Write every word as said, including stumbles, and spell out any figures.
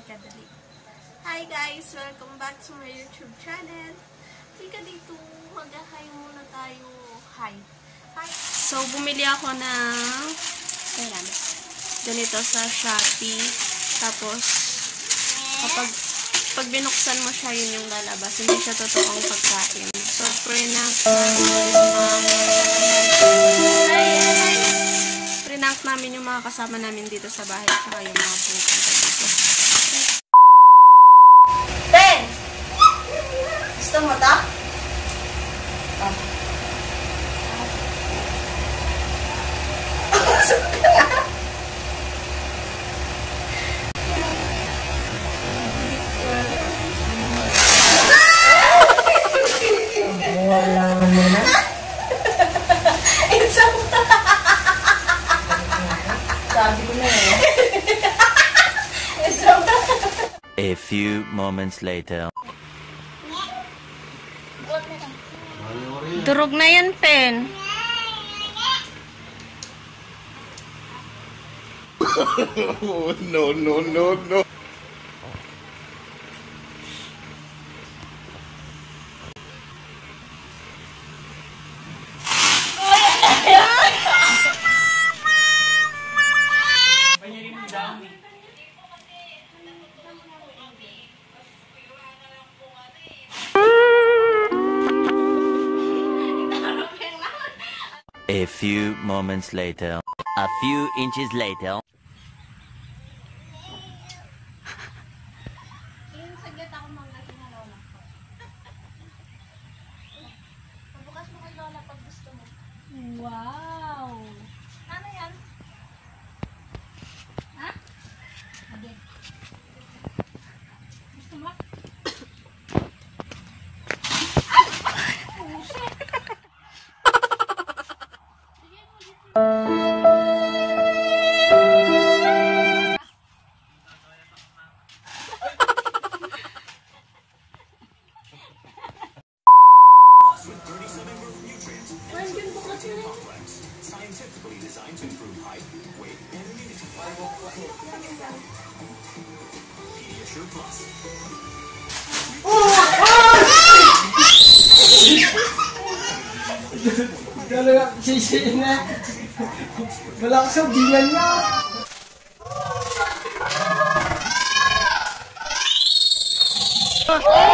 Halika, dali. Hi guys! Welcome back to my YouTube channel. Halika dito. Mag-hi muna tayo. Hi. Hi. So, bumili ako ng ayan, ganito sa Shopee. Tapos, kapag pag binuksan mo siya, yun yung lalabas. Hindi siya totoong pagkain. So, pre-knock pre-knock namin yung mga kasama namin dito sa bahay. Tsaka yung mga pupunta dito. Ben! Gusto mo ta? Oh. Wala mo na. Sabi ko na eh. A few moments later. Durog na yan, Pen. No, no, no, no. A few moments later. A few inches later. Wow! Ano yan? Ha? Okay. Gusto mo? Scientifically designed to improve height, weight, and immunity. Pediasure Plus. Talaga, sisi na. Malakas ang bilan na. Oh!